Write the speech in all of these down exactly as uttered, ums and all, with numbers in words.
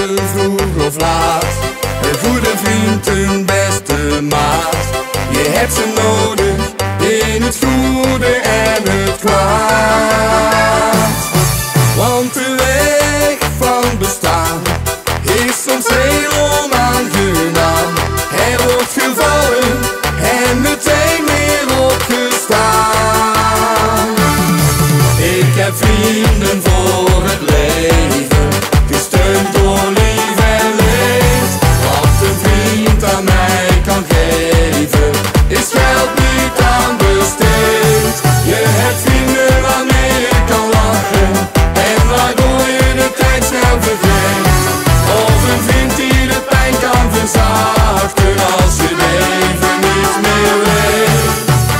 te vroeg of laat. Een goede vriend, een beste maat. Je hebt ze nodig in het goede en het kwaad. Want de weg van bestaan is soms heel onaangenaam. Er wordt gevallen en meteen weer opgestaan. Ik heb vrienden voor het leven, gesteund door lief en leed. Wat een vriend aan mij kan geven, is geld niet aan besteed. Je hebt vrienden waarmee je kan lachen en waardoor je de tijd snel vergeet. Of een vriend die de pijn kan verzachten als je leven niet meer weet.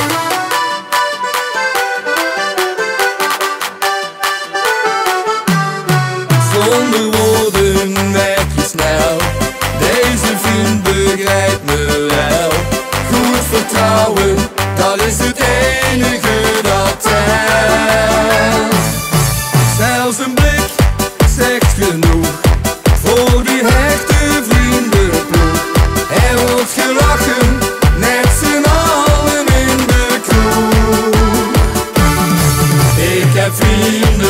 Zonder woorden werk je snel, deze vriend begrijpt me wel. Goed vertrouwen, dat is het enige dat telt. Zelfs een blik zegt genoeg voor die hechte vriendenploeg. Er wordt gelachen, met z'n allen in de kroeg. Ik heb vrienden